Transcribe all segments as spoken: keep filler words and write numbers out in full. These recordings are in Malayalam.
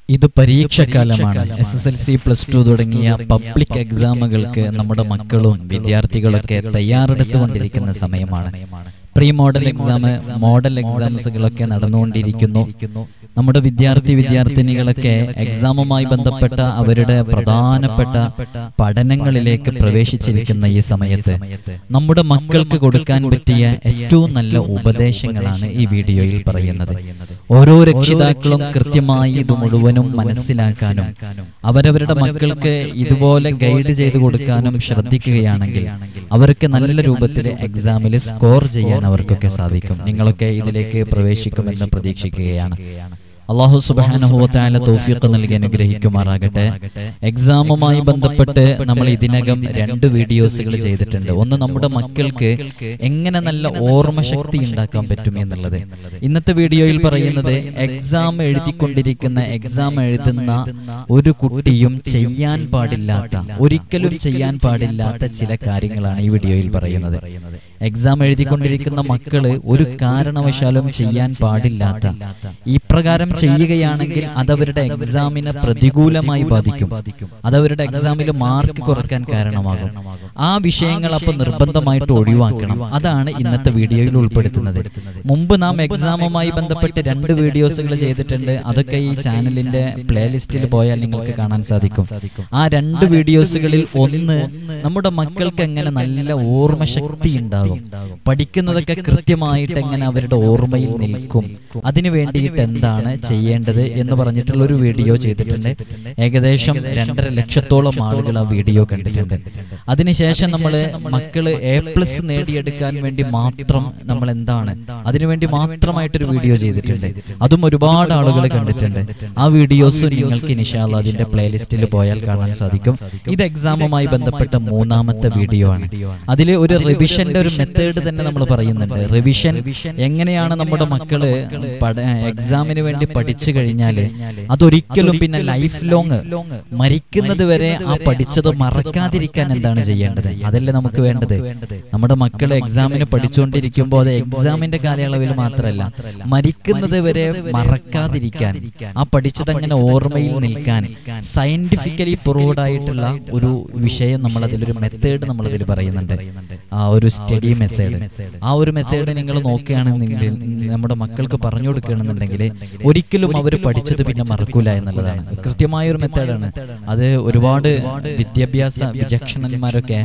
ഇത് പരീക്ഷാകാലമാണ്. S S L C plus two തുടങ്ങിയ പബ്ലിക് എക്സാമുകൾക്ക് നമ്മുടെ മക്കളും വിദ്യാർത്ഥികളൊക്കെ തയ്യാറെടുത്തുകൊണ്ടിരിക്കുന്ന സമയമാണ്. പ്രീ മോഡൽ എക്സാം, മോഡൽ എക്സാംസുകളൊക്കെ നടന്നുകൊണ്ടിരിക്കുന്നു. നമ്മുടെ വിദ്യാർത്ഥി വിദ്യാർത്ഥിനികളൊക്കെ എക്സാമുമായി ബന്ധപ്പെട്ട അവരുടെ പ്രധാനപ്പെട്ട പഠനങ്ങളിലേക്ക് പ്രവേശിച്ചിരിക്കുന്ന ഈ സമയത്ത് നമ്മുടെ മക്കൾക്ക് കൊടുക്കാൻ പറ്റിയ ഏറ്റവും നല്ല ഉപദേശങ്ങളാണ് ഈ വീഡിയോയിൽ പറയുന്നത്. ഓരോ രക്ഷിതാക്കളും കൃത്യമായി ഇത് മുഴുവനും മനസ്സിലാക്കാനും അവരവരുടെ മക്കൾക്ക് ഇതുപോലെ ഗൈഡ് ചെയ്ത് കൊടുക്കാനും ശ്രദ്ധിക്കുകയാണെങ്കിൽ അവർക്ക് നല്ല രൂപത്തിൽ എക്സാമിൽ സ്കോർ ചെയ്യാൻ അവർക്കൊക്കെ സാധിക്കും. നിങ്ങളൊക്കെ ഇതിലേക്ക് പ്രവേശിക്കുമെന്ന് പ്രതീക്ഷിക്കുകയാണ്. അല്ലാഹു സുബ്ഹാനഹു വ തആല തൗഫീഖ് നൽകി അനുഗ്രഹിക്കുമാറാകട്ടെ. എക്സാമുമായി ബന്ധപ്പെട്ട് നമ്മൾ ഇതിനകം രണ്ട് വീഡിയോസുകൾ ചെയ്തിട്ടുണ്ട്. ഒന്ന് നമ്മുടെ മക്കൾക്ക് എങ്ങനെ നല്ല ഓർമ്മശക്തി ഉണ്ടാക്കാൻ പറ്റും എന്നുള്ളത്. ഇന്നത്തെ വീഡിയോയിൽ പറയുന്നത് എക്സാം എഴുതിക്കൊണ്ടിരിക്കുന്ന എക്സാം എഴുതുന്ന ഒരു കുട്ടിയും ചെയ്യാൻ പാടില്ലാത്ത, ഒരിക്കലും ചെയ്യാൻ പാടില്ലാത്ത ചില കാര്യങ്ങളാണ് ഈ വീഡിയോയിൽ പറയുന്നത്. എക്സാം എഴുതിക്കൊണ്ടിരിക്കുന്ന മക്കള് ഒരു കാരണവശാലും ചെയ്യാൻ പാടില്ലാത്ത, ഇപ്രകാരം ചെയ്യുകയാണെങ്കിൽ അതവരുടെ എക്സാമിനെ പ്രതികൂലമായി ബാധിക്കും, അതവരുടെ എക്സാമിൽ മാർക്ക് കുറയ്ക്കാൻ കാരണമാകും. ആ വിഷയങ്ങൾ അപ്പൊ നിർബന്ധമായിട്ട് ഒഴിവാക്കണം. അതാണ് ഇന്നത്തെ വീഡിയോയിൽ ഉൾപ്പെടുത്തുന്നത്. മുമ്പ് നാം എക്സാമുമായി ബന്ധപ്പെട്ട് രണ്ട് വീഡിയോസുകൾ ചെയ്തിട്ടുണ്ട്. അതൊക്കെ ഈ ചാനലിന്റെ പ്ലേലിസ്റ്റിൽ പോയാൽ നിങ്ങൾക്ക് കാണാൻ സാധിക്കും. ആ രണ്ട് വീഡിയോസുകളിൽ ഒന്ന് നമ്മുടെ മക്കൾക്ക് എങ്ങനെ നല്ല ഓർമ്മശക്തി ഉണ്ടാകും, പഠിക്കുന്നതൊക്കെ കൃത്യമായിട്ട് എങ്ങനെ അവരുടെ ഓർമ്മയിൽ നിൽക്കും, അതിനു വേണ്ടിയിട്ട് എന്താണ് ചെയ്യേണ്ടത് എന്ന് പറഞ്ഞിട്ടുള്ള ഒരു വീഡിയോ ചെയ്തിട്ടുണ്ട്. ഏകദേശം രണ്ടര ലക്ഷത്തോളം ആളുകൾ ആ വീഡിയോ കണ്ടിട്ടുണ്ട്. അതിനുശേഷം നമ്മൾ മക്കള് എ പ്ലസ് നേടിയെടുക്കാൻ വേണ്ടി മാത്രം നമ്മൾ എന്താണ് അതിനുവേണ്ടി മാത്രമായിട്ടൊരു വീഡിയോ ചെയ്തിട്ടുണ്ട്. അതും ഒരുപാട് ആളുകൾ കണ്ടിട്ടുണ്ട്. ആ വീഡിയോസ് നിങ്ങൾക്ക് ഇൻഷാ അല്ലാഹ് അതിന്റെ പ്ലേലിസ്റ്റിൽ പോയാൽ കാണാൻ സാധിക്കും. ഇത് എക്സാമുമായി ബന്ധപ്പെട്ട മൂന്നാമത്തെ വീഡിയോ ആണ്. അതിൽ ഒരു റിവിഷന്റെ ഒരു മെത്തേഡ് തന്നെ നമ്മൾ പറയുന്നുണ്ട്. റിവിഷൻ എങ്ങനെയാണ് നമ്മുടെ മക്കള് എക്സാമിന് വേണ്ടി പഠിച്ചു കഴിഞ്ഞാല് അതൊരിക്കലും പിന്നെ ലൈഫ് ലോങ് മരിക്കുന്നത് വരെ ആ പഠിച്ചത് മറക്കാതിരിക്കാൻ എന്താണ് ചെയ്യേണ്ടത്? അതല്ലേ നമുക്ക് വേണ്ടത്. നമ്മുടെ മക്കള് എക്സാമിന് പഠിച്ചുകൊണ്ടിരിക്കുമ്പോൾ അത് എക്സാമിന്റെ കാലയളവിൽ മാത്രമല്ല, മരിക്കുന്നത് വരെ മറക്കാതിരിക്കാൻ, ആ പഠിച്ചത് അങ്ങനെ ഓർമ്മയിൽ നിൽക്കാൻ സയന്റിഫിക്കലി പ്രൂവ്ഡ് ആയിട്ടുള്ള ഒരു വിഷയം നമ്മൾ അതിലൊരു മെത്തേഡ് നമ്മൾ അതിൽ പറയുന്നുണ്ട്. ആ ഒരു സ്റ്റഡി മെത്തേഡ്, ആ ഒരു മെത്തേഡ് നിങ്ങൾ നോക്കുകയാണെന്നുണ്ടെങ്കിൽ, നമ്മുടെ മക്കൾക്ക് പറഞ്ഞു കൊടുക്കുകയാണെന്നുണ്ടെങ്കിൽ ഒരിക്കലും അവർ പഠിച്ചത് പിന്നെ മറക്കൂല എന്നുള്ളതാണ്. കൃത്യമായ ഒരു മെത്തേഡാണ് അത്. ഒരുപാട് വിദ്യാഭ്യാസ വിചക്ഷണന്മാരൊക്കെ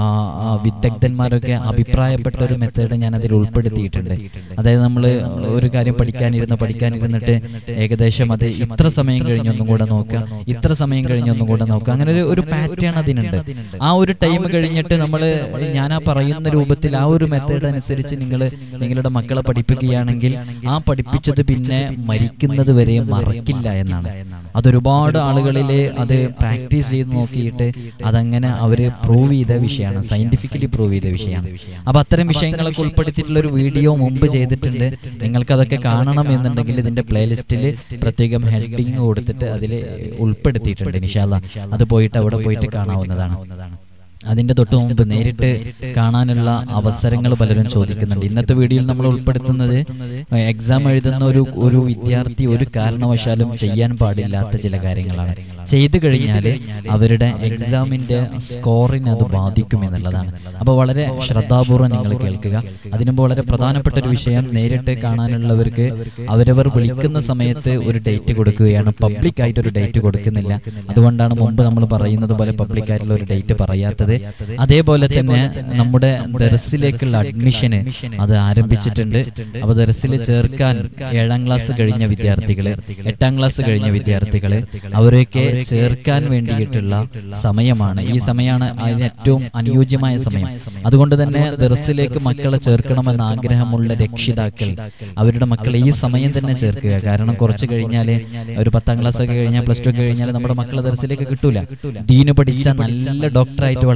വിദഗ്ധന്മാരൊക്കെ അഭിപ്രായപ്പെട്ട ഒരു മെത്തേഡ് ഞാൻ അതിൽ ഉൾപ്പെടുത്തിയിട്ടുണ്ട്. അതായത് നമ്മൾ ഒരു കാര്യം പഠിക്കാനിരുന്ന് പഠിക്കാനിരുന്നിട്ട് ഏകദേശം അത് ഇത്ര സമയം കഴിഞ്ഞൊന്നും കൂടെ നോക്കുക, ഇത്ര സമയം കഴിഞ്ഞൊന്നും കൂടെ നോക്കുക, അങ്ങനെ ഒരു ഒരു പാറ്റേൺ അതിനുണ്ട്. ആ ഒരു ടൈം കഴിഞ്ഞിട്ട് നമ്മൾ ഞാൻ ആ പറയുന്ന രൂപത്തിൽ ആ ഒരു മെത്തേഡ് അനുസരിച്ച് നിങ്ങൾ നിങ്ങളുടെ മക്കളെ പഠിപ്പിക്കുകയാണെങ്കിൽ ആ പഠിപ്പിച്ചത് പിന്നെ മരിക്കുന്നത് വരെ മറക്കില്ല എന്നാണ്. അതൊരുപാട് ആളുകളിലെ അത് പ്രാക്ടീസ് ചെയ്ത് നോക്കിയിട്ട് അതങ്ങനെ അവര് പ്രൂവ് ചെയ്ത വിഷയമാണ്, സയന്റിഫിക്കലി പ്രൂവ് ചെയ്ത വിഷയമാണ്. അപ്പൊ അത്തരം വിഷയങ്ങളൊക്കെ ഉൾപ്പെടുത്തിയിട്ടുള്ള ഒരു വീഡിയോ മുമ്പ് ചെയ്തിട്ടുണ്ട്. നിങ്ങൾക്ക് അതൊക്കെ കാണണം എന്നുണ്ടെങ്കിൽ ഇതിന്റെ പ്ലേലിസ്റ്റിൽ പ്രത്യേകം ഹെഡിങ് കൊടുത്തിട്ട് അതിൽ ഉൾപ്പെടുത്തിയിട്ടുണ്ട്. ഇൻഷാ അല്ലാഹ് അത് പോയിട്ട് അവിടെ പോയിട്ട് കാണാവുന്നതാണ്. അതിന്റെ തൊട്ട് മുമ്പ് നേരിട്ട് കാണാനുള്ള അവസരങ്ങൾ പലരും ചോദിക്കുന്നുണ്ട്. ഇന്നത്തെ വീഡിയോയിൽ നമ്മൾ ഉൾപ്പെടുത്തുന്നത് എക്സാം എഴുതുന്ന ഒരു ഒരു വിദ്യാർത്ഥി ഒരു കാരണവശാലും ചെയ്യാൻ പാടില്ലാത്ത ചില കാര്യങ്ങളാണ്. ചെയ്തു കഴിഞ്ഞാൽ അവരുടെ എക്സാമിന്റെ സ്കോറിനെ അത് ബാധിക്കും എന്നുള്ളതാണ്. അപ്പോൾ വളരെ ശ്രദ്ധാപൂർവ്വം നിങ്ങൾ കേൾക്കുക. അതിനുമ്പോൾ വളരെ പ്രധാനപ്പെട്ട ഒരു വിഷയം, നേരിട്ട് കാണാനുള്ളവർക്ക് അവരവർ വിളിക്കുന്ന സമയത്ത് ഒരു ഡേറ്റ് കൊടുക്കുകയാണ്, പബ്ലിക് ആയിട്ട് ഒരു ഡേറ്റ് കൊടുക്കുന്നില്ല. അതുകൊണ്ടാണ് മുമ്പ് നമ്മൾ പറയുന്നത് പോലെ പബ്ലിക് ആയിട്ടുള്ള ഒരു ഡേറ്റ് പറയാത്തത്. അതേപോലെ തന്നെ നമ്മുടെ ദർസിലേക്കുള്ള അഡ്മിഷന് അത് ആരംഭിച്ചിട്ടുണ്ട്. അപ്പൊ ദർസിൽ ചേർക്കാൻ ഏഴാം ക്ലാസ് കഴിഞ്ഞ വിദ്യാർത്ഥികള്, എട്ടാം ക്ലാസ് കഴിഞ്ഞ വിദ്യാർത്ഥികള്, അവരെയൊക്കെ ചേർക്കാൻ വേണ്ടിയിട്ടുള്ള സമയമാണ്. ഈ സമയമാണ് അതിന് ഏറ്റവും അനുയോജ്യമായ സമയം. അതുകൊണ്ട് തന്നെ ദർസിലേക്ക് മക്കളെ ചേർക്കണമെന്ന് ആഗ്രഹമുള്ള രക്ഷിതാക്കൾ അവരുടെ മക്കളെ ഈ സമയം തന്നെ ചേർക്കുക. കാരണം കുറച്ച് കഴിഞ്ഞാല് ഒരു പത്താം ക്ലാസ് ഒക്കെ കഴിഞ്ഞാൽ, പ്ലസ് ടു ഒക്കെ കഴിഞ്ഞാൽ നമ്മുടെ മക്കളെ ദർസിലേക്ക് കിട്ടൂല. ദീന് പഠിച്ച നല്ല ഡോക്ടറായിട്ട്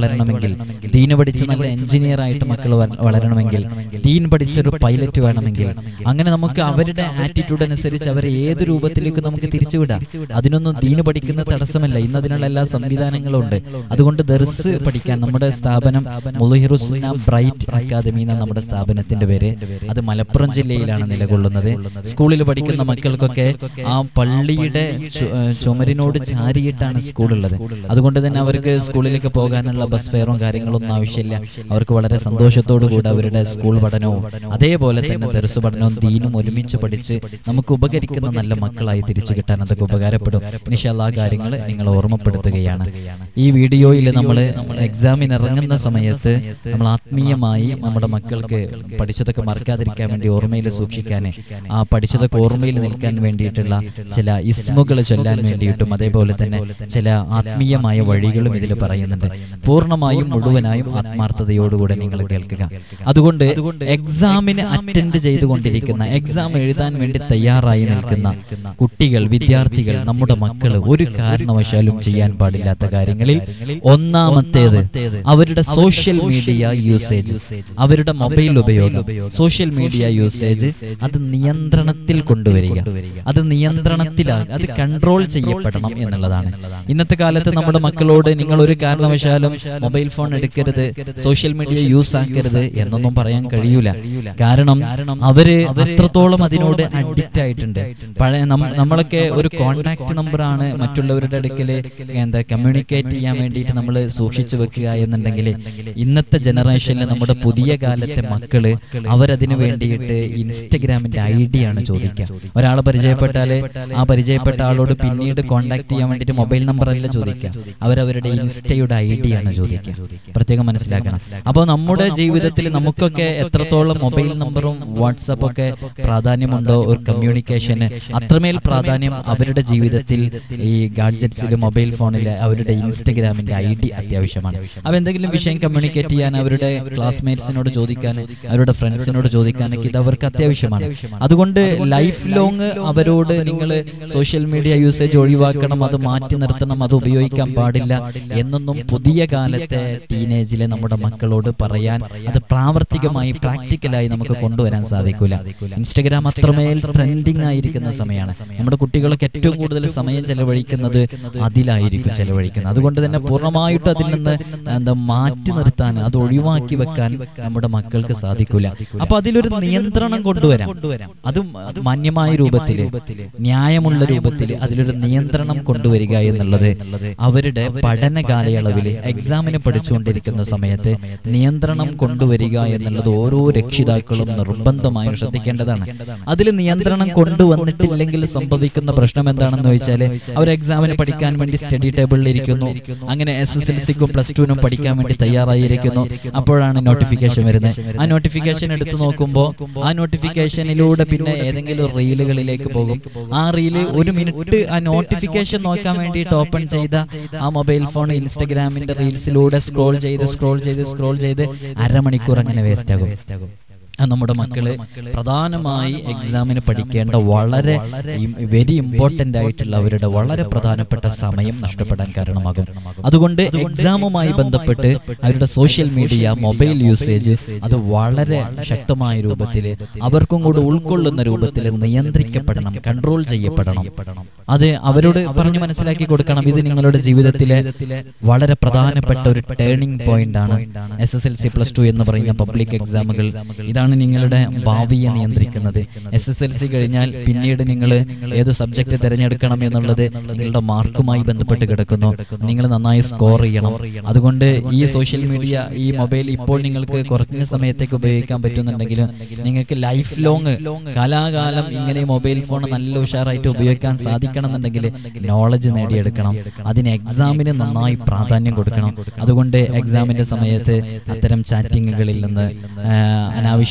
വളരണമെങ്കിൽ, ദീന് പഠിച്ച് നല്ല എഞ്ചിനീയർ ആയിട്ട് മക്കൾ വളരണമെങ്കിൽ, ദീൻ പഠിച്ചൊരു പൈലറ്റ് വേണമെങ്കിൽ, അങ്ങനെ നമുക്ക് അവരുടെ ആറ്റിറ്റ്യൂഡ് അനുസരിച്ച് അവരെ ഏത് രൂപത്തിലേക്ക് നമുക്ക് തിരിച്ചുവിടാം. അതിനൊന്നും ദീന് പഠിക്കുന്ന തടസ്സമല്ല. ഇന്ന് അതിനുള്ള എല്ലാ സംവിധാനങ്ങളും ഉണ്ട്. അതുകൊണ്ട് ദർസ് പഠിക്കാൻ നമ്മുടെ സ്ഥാപനം മുളഹിറുസ്ന ബ്രൈറ്റ് അക്കാദമി എന്ന നമ്മുടെ സ്ഥാപനത്തിന്റെ പേര്. അത് മലപ്പുറം ജില്ലയിലാണ് നിലകൊള്ളുന്നത്. സ്കൂളിൽ പഠിക്കുന്ന മക്കൾക്കൊക്കെ ആ പള്ളിയുടെ ചുമരിനോട് ചാരിയിട്ടാണ് സ്കൂളുള്ളത്. അതുകൊണ്ട് തന്നെ അവർക്ക് സ്കൂളിലേക്ക് പോകാനുള്ള ബസ് ഫെയറും കാര്യങ്ങളൊന്നും ആവശ്യമില്ല. അവർക്ക് വളരെ സന്തോഷത്തോടു കൂടി അവരുടെ സ്കൂൾ പഠനവും അതേപോലെ തന്നെ ദർസ് പഠനവും ദീനും ഒരുമിച്ച് പഠിച്ച് നമുക്ക് ഉപകരിക്കുന്ന നല്ല മക്കളായി തിരിച്ചു കിട്ടാൻ അതൊക്കെ ഉപകാരപ്പെടും. ഇൻഷാ അല്ലാഹ് കാര്യങ്ങൾ നിങ്ങൾ ഓർമ്മപ്പെടുത്തുകയാണ്. ഈ വീഡിയോയിൽ നമ്മൾ എക്സാമിന് ഇറങ്ങുന്ന സമയത്ത് നമ്മൾ ആത്മീയമായി നമ്മുടെ മക്കൾക്ക് പഠിച്ചതൊക്കെ മറക്കാതിരിക്കാൻ വേണ്ടി, ഓർമ്മയിൽ സൂക്ഷിക്കാൻ, ആ പഠിച്ചതൊക്കെ ഓർമ്മയിൽ നിൽക്കാൻ വേണ്ടിയിട്ടുള്ള ചില ഇസ്മുകൾ ചൊല്ലാൻ വേണ്ടിയിട്ടും അതേപോലെ തന്നെ ചില ആത്മീയമായ വഴികളും ഇതിൽ പറയുന്നുണ്ട്. പൂർണ്ണമായും മുഴുവനായും ആത്മാർത്ഥതയോടുകൂടെ നിങ്ങൾ കേൾക്കുക. അതുകൊണ്ട് എക്സാമിന് അറ്റൻഡ് ചെയ്തുകൊണ്ടിരിക്കുന്ന, എക്സാം എഴുതാൻ വേണ്ടി തയ്യാറായി നിൽക്കുന്ന കുട്ടികൾ, വിദ്യാർത്ഥികൾ, നമ്മുടെ മക്കൾ ഒരു കാരണവശാലും ചെയ്യാൻ പാടില്ലാത്ത കാര്യങ്ങളിൽ ഒന്നാമത്തേത് അവരുടെ സോഷ്യൽ മീഡിയ യൂസേജ്, അവരുടെ മൊബൈൽ ഉപയോഗം, സോഷ്യൽ മീഡിയ യൂസേജ് അത് നിയന്ത്രണത്തിൽ കൊണ്ടുവരിക. അത് നിയന്ത്രണത്തിലാകുക, അത് കൺട്രോൾ ചെയ്യപ്പെടണം എന്നുള്ളതാണ്. ഇന്നത്തെ കാലത്ത് നമ്മുടെ മക്കളോട് നിങ്ങൾ ഒരു കാരണവശാലും മൊബൈൽ ഫോൺ എടുക്കരുത്, സോഷ്യൽ മീഡിയ യൂസ് ആക്കരുത് എന്നൊന്നും പറയാൻ കഴിയൂല. കാരണം അവര് അത്രത്തോളം അതിനോട് അഡിക്റ്റ് ആയിട്ടുണ്ട്. പഴയ നമ്മളൊക്കെ ഒരു കോണ്ടാക്ട് നമ്പറാണ് മറ്റുള്ളവരുടെ അടുക്കല് എന്താ കമ്മ്യൂണിക്കേറ്റ് ചെയ്യാൻ വേണ്ടിയിട്ട് നമ്മൾ സൂക്ഷിച്ചു വെക്കുക എന്നുണ്ടെങ്കിൽ, ഇന്നത്തെ ജനറേഷനിൽ നമ്മുടെ പുതിയ കാലത്തെ മക്കള് അവരതിനു വേണ്ടിയിട്ട് ഇൻസ്റ്റഗ്രാമിന്റെ ഐ ഡി ആണ് ചോദിക്കുക. ഒരാളെ പരിചയപ്പെട്ടാല് ആ പരിചയപ്പെട്ട ആളോട് പിന്നീട് കോണ്ടാക്ട് ചെയ്യാൻ വേണ്ടിയിട്ട് മൊബൈൽ നമ്പർ അല്ല ചോദിക്കുക, അവരവരുടെ ഇൻസ്റ്റയുടെ ഐ ഡി ആണ് ചോദിക്കുക. പ്രത്യേകം മനസ്സിലാക്കണം. അപ്പോൾ നമ്മുടെ ജീവിതത്തിൽ നമുക്കൊക്കെ എത്രത്തോളം മൊബൈൽ നമ്പറും വാട്സാപ്പ് ഒക്കെ പ്രാധാന്യമുണ്ടോ ഒരു കമ്മ്യൂണിക്കേഷന്, അത്രമേൽ പ്രാധാന്യം അവരുടെ ജീവിതത്തിൽ ഈ ഗാഡ്ജറ്റ്സിൽ, മൊബൈൽ ഫോണിൽ അവരുടെ ഇൻസ്റ്റഗ്രാമിന്റെ ഐ ഡി അത്യാവശ്യമാണ്. അവ എന്തെങ്കിലും വിഷയം കമ്മ്യൂണിക്കേറ്റ് ചെയ്യാൻ, അവരുടെ ക്ലാസ്മേറ്റ്സിനോട് ചോദിക്കാൻ, അവരുടെ ഫ്രണ്ട്സിനോട് ചോദിക്കാനൊക്കെ ഇത് അവർക്ക് അത്യാവശ്യമാണ്. അതുകൊണ്ട് ലൈഫ് ലോങ് അവരോട് നിങ്ങൾ സോഷ്യൽ മീഡിയ യൂസേജ് ഒഴിവാക്കണം, അത് മാറ്റി നിർത്തണം, അത് ഉപയോഗിക്കാൻ പാടില്ല എന്നൊന്നും പുതിയ കാലത്തെ ടീനേജിലെ നമ്മുടെ മക്കളോട് പറയാൻ, അത് പ്രാവർത്തികമായി പ്രാക്ടിക്കലായി നമുക്ക് കൊണ്ടുവരാൻ സാധിക്കില്ല. ഇൻസ്റ്റഗ്രാം അത്രമേൽ ട്രെൻഡിങ് ആയിരിക്കുന്ന സമയമാണ്. നമ്മുടെ കുട്ടികളൊക്കെ ഏറ്റവും കൂടുതൽ സമയം ചെലവഴിക്കുന്നത് അതിലായിരിക്കും ചെലവഴിക്കുന്നത്. അതുകൊണ്ട് തന്നെ പൂർണ്ണമായിട്ടും അതിൽ നിന്ന് എന്താ മാറ്റി നിർത്താൻ, അത് ഒഴിവാക്കി വെക്കാൻ നമ്മുടെ മക്കൾക്ക് സാധിക്കില്ല. അപ്പൊ അതിലൊരു നിയന്ത്രണം കൊണ്ടുവരാം. അതും മാന്യമായ രൂപത്തില്, ന്യായമുള്ള രൂപത്തില് അതിലൊരു നിയന്ത്രണം കൊണ്ടുവരിക എന്നുള്ളത് അവരുടെ പഠന കാലയളവില് എക്സാമിന് പഠിച്ചുകൊണ്ടിരിക്കുന്ന സമയത്ത് നിയന്ത്രണം കൊണ്ടുവരിക എന്നുള്ളത് ഓരോ രക്ഷിതാക്കളും നിർബന്ധമായും ശ്രദ്ധിക്കേണ്ടതാണ്. അതിൽ നിയന്ത്രണം കൊണ്ടുവന്നിട്ടില്ലെങ്കിൽ സംഭവിക്കുന്ന പ്രശ്നം എന്താണെന്ന് വെച്ചാൽ, അവർ എക്സാമിന് പഠിക്കാൻ വേണ്ടി സ്റ്റഡി ടേബിളിൽ ഇരിക്കുന്നു, അങ്ങനെ എസ് എസ് എൽ സിക്കും പ്ലസ് ടുവിനും പഠിക്കാൻ വേണ്ടി തയ്യാറായിരിക്കുന്നു. അപ്പോഴാണ് നോട്ടിഫിക്കേഷൻ വരുന്നത്. ആ നോട്ടിഫിക്കേഷൻ എടുത്തു നോക്കുമ്പോൾ ആ നോട്ടിഫിക്കേഷനിലൂടെ പിന്നെ ഏതെങ്കിലും റീലുകളിലേക്ക് പോകും. ആ റീല് ഒരു മിനിറ്റ് ആ നോട്ടിഫിക്കേഷൻ നോക്കാൻ വേണ്ടിയിട്ട് ഓപ്പൺ ചെയ്ത ആ മൊബൈൽ ഫോൺ ഇൻസ്റ്റഗ്രാമിന്റെ റീൽസിലൂടെ സ്ക്രോൾ ചെയ്ത് സ്ക്രോൾ ചെയ്ത് സ്ക്രോൾ ചെയ്ത് അരമണിക്കൂർ അങ്ങനെ വേസ്റ്റ് ആകും. നമ്മുടെ മക്കള് പ്രധാനമായി എക്സാമിന് പഠിക്കേണ്ട വളരെ വെരി ഇമ്പോർട്ടൻ്റ് ആയിട്ടുള്ള അവരുടെ വളരെ പ്രധാനപ്പെട്ട സമയം നഷ്ടപ്പെടാൻ കാരണമാകും. അതുകൊണ്ട് എക്സാമുമായി ബന്ധപ്പെട്ട് അവരുടെ സോഷ്യൽ മീഡിയ, മൊബൈൽ യൂസേജ് അത് വളരെ ശക്തമായ രൂപത്തിൽ അവർക്കും കൂടെ ഉൾക്കൊള്ളുന്ന രൂപത്തിൽ നിയന്ത്രിക്കപ്പെടണം, കൺട്രോൾ ചെയ്യപ്പെടണം. അത് അവരോട് പറഞ്ഞു മനസ്സിലാക്കി കൊടുക്കണം. ഇത് നിങ്ങളുടെ ജീവിതത്തിലെ വളരെ പ്രധാനപ്പെട്ട ഒരു ടേണിംഗ് പോയിന്റ് ആണ്. S S L C plus two എന്ന് പറയുന്ന പബ്ലിക് എക്സാമുകൾ ഇതാണ് നിങ്ങളുടെ ഭാവിയെ നിയന്ത്രിക്കുന്നത്. എസ് എസ് എൽ സി കഴിഞ്ഞാൽ പിന്നീട് നിങ്ങൾ ഏത് സബ്ജക്ട് തിരഞ്ഞെടുക്കണം എന്നുള്ളത് നിങ്ങളുടെ മാർക്കുമായി ബന്ധപ്പെട്ട് കിടക്കുന്നു. നിങ്ങൾ നന്നായി സ്കോർ ചെയ്യണം. അതുകൊണ്ട് ഈ സോഷ്യൽ മീഡിയ, ഈ മൊബൈൽ ഇപ്പോൾ നിങ്ങൾക്ക് കുറഞ്ഞ സമയത്തേക്ക് ഉപയോഗിക്കാൻ പറ്റുന്നുണ്ടെങ്കിലും നിങ്ങൾക്ക് ലൈഫ് ലോങ് കാലാകാലം ഇങ്ങനെ മൊബൈൽ ഫോൺ നല്ല ഉഷാറായിട്ട് ഉപയോഗിക്കാൻ സാധിക്കണം എന്നുണ്ടെങ്കിൽ നോളജ് നേടിയെടുക്കണം. അതിന് എക്സാമിന് നന്നായി പ്രാധാന്യം കൊടുക്കണം. അതുകൊണ്ട് എക്സാമിന്റെ സമയത്ത് അത്തരം ചാറ്റിങ്ങുകളിൽ നിന്ന്, അനാവശ്യ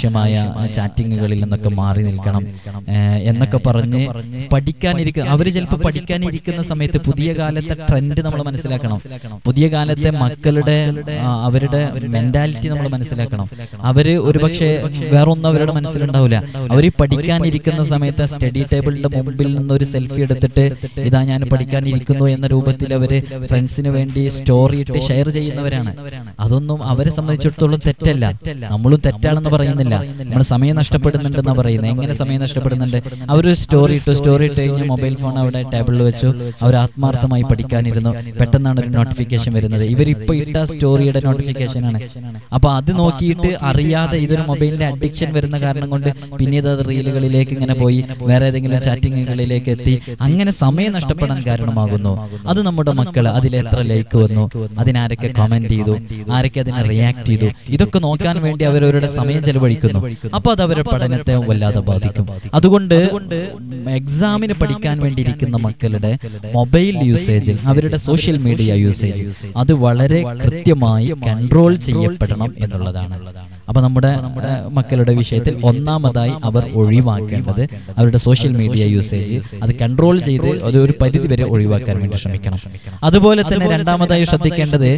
അനാവശ്യമായ ചാറ്റിങ്ങുകളിൽ നിന്നൊക്കെ മാറി നിൽക്കണം എന്നൊക്കെ പറഞ്ഞ് പഠിക്കാനിരിക്കുന്ന അവർ ചിലപ്പോൾ പഠിക്കാനിരിക്കുന്ന സമയത്ത് പുതിയ കാലത്തെ ട്രെൻഡ് നമ്മൾ മനസ്സിലാക്കണം. പുതിയ കാലത്തെ മക്കളുടെ അവരുടെ മെന്റാലിറ്റി നമ്മൾ മനസ്സിലാക്കണം. അവര് ഒരുപക്ഷെ വേറൊന്നും അവരുടെ മനസ്സിലുണ്ടാവില്ല. അവർ പഠിക്കാനിരിക്കുന്ന സമയത്ത് സ്റ്റഡി ടേബിളിന്റെ മുമ്പിൽ നിന്ന് ഒരു സെൽഫി എടുത്തിട്ട് ഇതാ ഞാൻ പഠിക്കാനിരിക്കുന്നു എന്ന രൂപത്തിൽ അവര് ഫ്രണ്ട്സിന് വേണ്ടി സ്റ്റോറി ഇട്ട് ഷെയർ ചെയ്യുന്നവരാണ്. അതൊന്നും അവരെ സംബന്ധിച്ചിടത്തോളം തെറ്റല്ല. നമ്മളും തെറ്റാണെന്ന് പറയുന്നില്ല. നമ്മൾ സമയം നഷ്ടപ്പെടുന്നുണ്ടെന്നാണ് പറയുന്നത്. എങ്ങനെ സമയം നഷ്ടപ്പെടുന്നുണ്ട്? അവരൊരു സ്റ്റോറി ഇട്ടു, സ്റ്റോറി ഇട്ട് കഴിഞ്ഞ് മൊബൈൽ ഫോൺ അവിടെ ടേബിളിൽ വെച്ചു, അവർ ആത്മാർത്ഥമായി പഠിക്കാനിരുന്നു. പെട്ടെന്നാണ് ഒരു നോട്ടിഫിക്കേഷൻ വരുന്നത്. ഇവരിപ്പോ ഇട്ട സ്റ്റോറിയുടെ നോട്ടിഫിക്കേഷൻ ആണ്. അപ്പൊ അത് നോക്കിയിട്ട് അറിയാതെ ഇതൊരു മൊബൈലിന്റെ അഡിക്ഷൻ വരുന്ന കാരണം കൊണ്ട് പിന്നീട് അത് റീലുകളിലേക്ക് ഇങ്ങനെ പോയി വേറെ ഏതെങ്കിലും ചാറ്റിങ്ങുകളിലേക്ക് എത്തി അങ്ങനെ സമയം നഷ്ടപ്പെടാൻ കാരണമാകുന്നു. അത് നമ്മുടെ മക്കള് അതിൽ എത്ര ലൈക്ക് വന്നു, അതിനാരൊക്കെ കമന്റ് ചെയ്തു, ആരൊക്കെ അതിനെ റിയാക്ട് ചെയ്തു, ഇതൊക്കെ നോക്കാൻ വേണ്ടി അവരവരുടെ സമയം ചെലവഴിക്കുന്നു. അപ്പൊ അത് അവരുടെ പഠനത്തെ വല്ലാതെ ബാധിക്കും. അതുകൊണ്ട് എക്സാമിന് പഠിക്കാൻ വേണ്ടിയിരിക്കുന്ന മക്കളുടെ മൊബൈൽ യൂസേജ്, അവരുടെ സോഷ്യൽ മീഡിയ യൂസേജ് അത് വളരെ കൃത്യമായി കൺട്രോൾ ചെയ്യപ്പെടണം എന്നുള്ളതാണ്. അപ്പൊ നമ്മുടെ മക്കളുടെ വിഷയത്തിൽ ഒന്നാമതായി അവർ ഒഴിവാക്കേണ്ടത് അവരുടെ സോഷ്യൽ മീഡിയ യൂസേജ് അത് കൺട്രോൾ ചെയ്ത് അത് ഒരു പരിധി വരെ ഒഴിവാക്കാൻ വേണ്ടി ശ്രമിക്കണം. അതുപോലെ തന്നെ രണ്ടാമതായി ശ്രദ്ധിക്കേണ്ടത്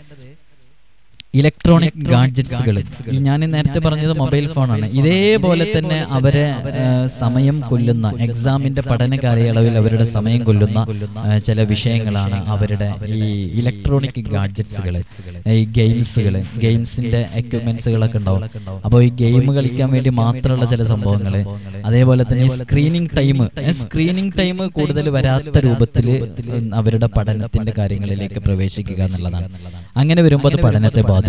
ഇലക്ട്രോണിക് ഗാഡ്ജറ്റ്സുകൾ. ഈ ഞാൻ നേരത്തെ പറഞ്ഞത് മൊബൈൽ ഫോണാണ്. ഇതേപോലെ തന്നെ അവരെ സമയം കൊല്ലുന്ന, എക്സാമിന്റെ പഠന കാലയളവിൽ അവരുടെ സമയം കൊല്ലുന്ന ചില വിഷയങ്ങളാണ് അവരുടെ ഈ ഇലക്ട്രോണിക് ഗാഡ്ജറ്റ്സുകൾ, ഈ ഗെയിംസുകൾ, ഗെയിംസിന്റെ എക്യുപ്മെന്റ്സുകളൊക്കെ ഉണ്ടാവും. അപ്പോൾ ഈ ഗെയിം കളിക്കാൻ വേണ്ടി മാത്രമുള്ള ചില സംഭവങ്ങൾ, അതേപോലെ തന്നെ ഈ സ്ക്രീനിങ് ടൈം സ്ക്രീനിങ് ടൈം കൂടുതൽ വരാത്ത രൂപത്തിൽ അവരുടെ പഠനത്തിന്റെ കാര്യങ്ങളിലേക്ക് പ്രവേശിക്കുക എന്നുള്ളതാണ്. അങ്ങനെ വരുമ്പോൾ അത് പഠനത്തെ ബാധിക്കും.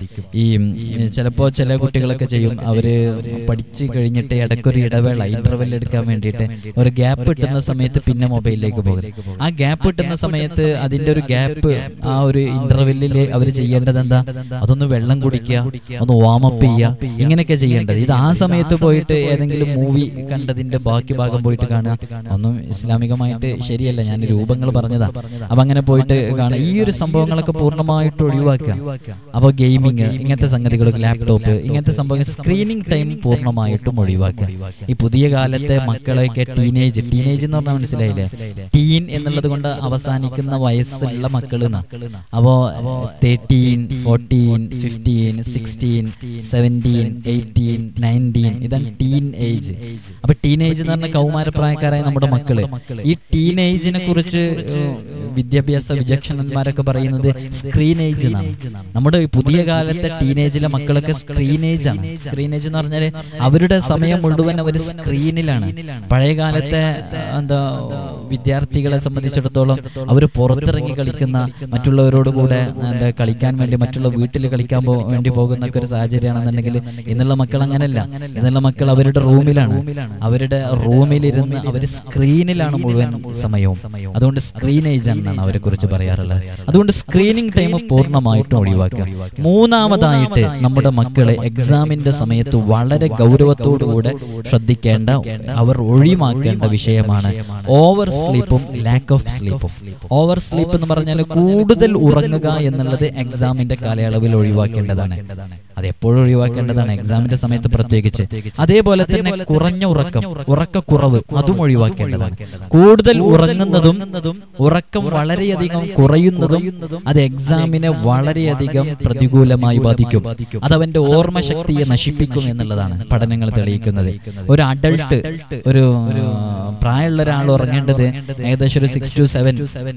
ഈ ചിലപ്പോൾ ചില കുട്ടികളൊക്കെ ചെയ്യും, അവര് പഠിച്ചു കഴിഞ്ഞിട്ട് ഇടയ്ക്കൊരു ഇടവേള ഇന്റർവെൽ എടുക്കാൻ വേണ്ടിയിട്ട് ഒരു ഗ്യാപ്പ് കിട്ടുന്ന സമയത്ത് പിന്നെ മൊബൈലിലേക്ക് പോകും. ആ ഗ്യാപ്പ് കിട്ടുന്ന സമയത്ത് അതിന്റെ ഒരു ഗ്യാപ്പ് ആ ഒരു ഇന്റർവെല്ലിൽ അവർ ചെയ്യേണ്ടത് എന്താ? അതൊന്ന് വെള്ളം കുടിക്കുക, ഒന്ന് വാമപ്പ് ചെയ്യുക, ഇങ്ങനെയൊക്കെ ചെയ്യേണ്ടത്. ഇത് ആ സമയത്ത് പോയിട്ട് ഏതെങ്കിലും മൂവി കണ്ടതിന്റെ ബാക്കി ഭാഗം പോയിട്ട് കാണുക, ഒന്നും ഇസ്ലാമികമായിട്ട് ശരിയല്ല. ഞാൻ രൂപങ്ങൾ പറഞ്ഞതാ. അപ്പൊ അങ്ങനെ പോയിട്ട് കാണുക. ഈ ഒരു സംഭവങ്ങളൊക്കെ പൂർണ്ണമായിട്ട് ഒഴിവാക്കുക. അപ്പൊ ഗെയിമിങ്, ഇങ്ങനത്തെ സംഗതികളൊക്കെ, ലാപ്ടോപ്പ്, ഇങ്ങനത്തെ സംഭവങ്ങൾ, സ്ക്രീനിങ് ടൈം പൂർണ്ണമായിട്ടും ഒഴിവാക്കുക. ഈ പുതിയ കാലത്തെ മക്കളെയൊക്കെ ടീനേജ് ടീനേജ് എന്ന് പറഞ്ഞാൽ മനസ്സിലായില്ലേ? ടീൻ എന്നുള്ളത് കൊണ്ട് അവസാനിക്കുന്ന വയസ്സുള്ള മക്കൾ എന്നാ. അപ്പോ thirteen, fourteen, fifteen, sixteen, seventeen, eighteen, nineteen, ഇതാണ് ടീൻ ഏജ്. അപ്പൊ ടീനേജ് എന്ന് പറഞ്ഞ കൗമാരപ്രായക്കാരായ നമ്മുടെ മക്കള്, ഈ ടീനേജിനെ കുറിച്ച് വിദ്യാഭ്യാസ വിചക്ഷണന്മാരൊക്കെ പറയുന്നത് സ്ക്രീനേജ് എന്നാണ്. നമ്മുടെ പുതിയ കാലത്തെ ടീനേജിലെ മക്കളൊക്കെ സ്ക്രീനേജ് ആണ്. സ്ക്രീനേജ് എന്ന് പറഞ്ഞാൽ അവരുടെ സമയം മുഴുവൻ അവർ സ്ക്രീനിലാണ്. പഴയ കാലത്തെ എന്താ വിദ്യാർത്ഥികളെ സംബന്ധിച്ചിടത്തോളം അവർ പുറത്തിറങ്ങി കളിക്കുന്ന, മറ്റുള്ളവരോട് കൂടെ എന്താ കളിക്കാൻ വേണ്ടി മറ്റുള്ള വീട്ടിൽ കളിക്കാൻ പോ വേണ്ടി പോകുന്ന ഒക്കെ ഒരു സാഹചര്യമാണെന്നുണ്ടെങ്കിൽ ഇന്നുള്ള മക്കൾ അങ്ങനെയല്ല. ഇന്നുള്ള മക്കൾ അവരുടെ റൂമിലാണ്, അവരുടെ റൂമിലിരുന്ന് അവർ സ്ക്രീനിലാണ് മുഴുവൻ സമയവും. അതുകൊണ്ട് സ്ക്രീനേജ് എന്നാണ് അവരെ കുറിച്ച് പറയാറുള്ളത്. അതുകൊണ്ട് സ്ക്രീനിങ് ടൈം പൂർണ്ണമായിട്ടും ഒഴിവാക്കുക. മൂന്നാമതായിട്ട് നമ്മുടെ മക്കളെ എക്സാമിന്റെ സമയത്ത് വളരെ ഗൗരവത്തോടുകൂടെ ശ്രദ്ധിക്കേണ്ട, അവർ ഒഴിവാക്കേണ്ട വിഷയമാണ് ഓവർ സ്ലീപ്പും ലാക്ക് ഓഫ് സ്ലീപ്പും. ഓവർ സ്ലീപ്പ് എന്ന് പറഞ്ഞാൽ കൂടുതൽ ഉറങ്ങുക എന്നുള്ളത് എക്സാമിന്റെ കാലയളവിൽ ഒഴിവാക്കേണ്ടതാണ്. അത് എപ്പോഴും ഒഴിവാക്കേണ്ടതാണ്, എക്സാമിന്റെ സമയത്ത് പ്രത്യേകിച്ച്. അതേപോലെ തന്നെ കുറഞ്ഞ ഉറക്കം, ഉറക്കക്കുറവ്, അതും ഒഴിവാക്കേണ്ടതാണ്. കൂടുതൽ ഉറങ്ങുന്നതും ഉറക്കം വളരെയധികം കുറയുന്നതും അത് എക്സാമിനെ വളരെയധികം പ്രതികൂലമായി ബാധിക്കും. അത് അവന്റെ ഓർമ്മശക്തിയെ നശിപ്പിക്കും എന്നുള്ളതാണ് പഠനങ്ങൾ തെളിയിക്കുന്നത്. ഒരു അഡൾട്ട്, ഒരു പ്രായമുള്ള ഒരാൾ ഉറങ്ങേണ്ടത് ഏകദേശം ഒരു സിക്സ് ടു സെവൻ